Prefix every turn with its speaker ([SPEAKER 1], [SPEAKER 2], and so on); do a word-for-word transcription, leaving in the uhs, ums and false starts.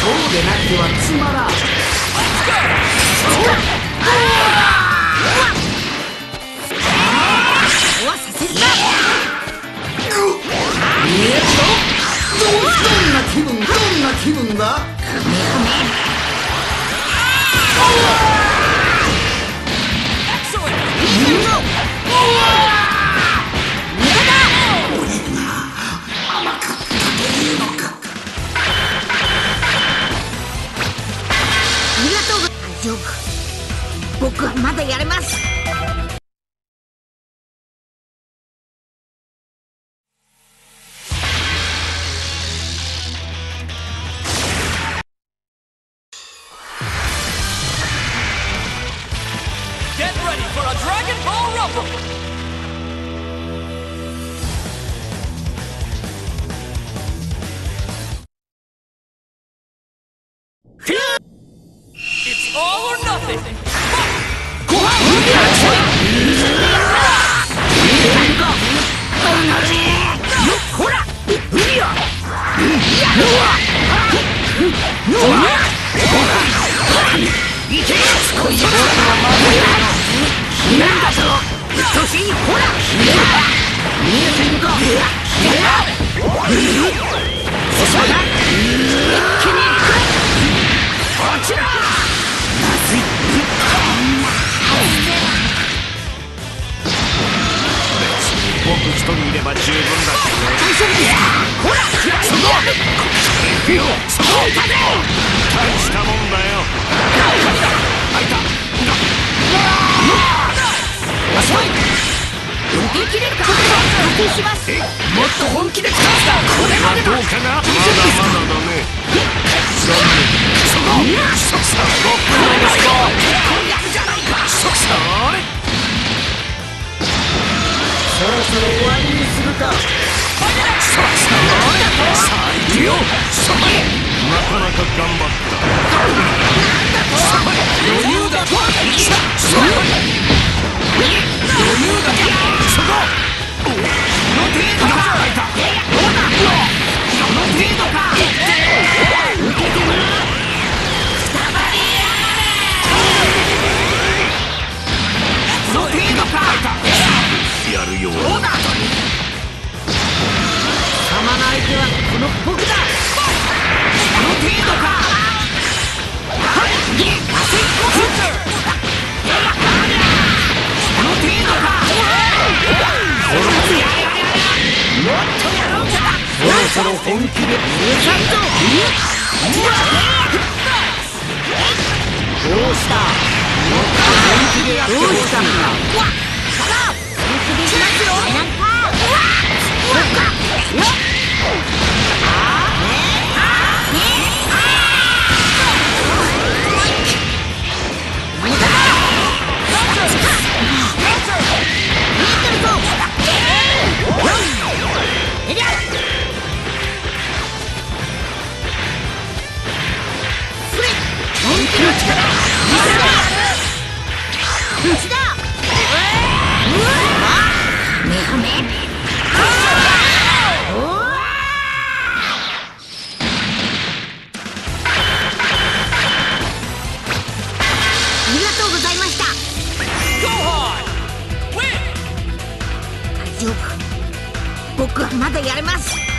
[SPEAKER 1] でなくてはつまらん。
[SPEAKER 2] わさせるな。
[SPEAKER 1] どんな気分どんな気分だ。
[SPEAKER 2] 大丈夫、僕はまだやれます。
[SPEAKER 3] Get ready for a Dragon Ball Rumble! It's all or nothing!僕一人いれば十分だけど。大丈夫ですか。ほら、そのそうだね。大したもんだよ。開いた。遅い。受け切れるか。安定します。もっと本気で使うんだ。これまでどうかな。まだまだだね。そのそさろくの息子。結構やるじゃないか。そされ。
[SPEAKER 1] そろそろ終わりにするか。
[SPEAKER 3] さあ行くよ。なかなか頑張った。余裕だ。余裕だ。そこ。の程度か。その程度か。その程度か。やるようだ。
[SPEAKER 2] 様の相手はこの僕だ。
[SPEAKER 3] この程度か。この程度か。もっとやろうか。
[SPEAKER 1] そろそろ本気で
[SPEAKER 2] うるさいぞ。
[SPEAKER 1] どうした。もっと本気でやってほしい。
[SPEAKER 2] 僕はまだやれます。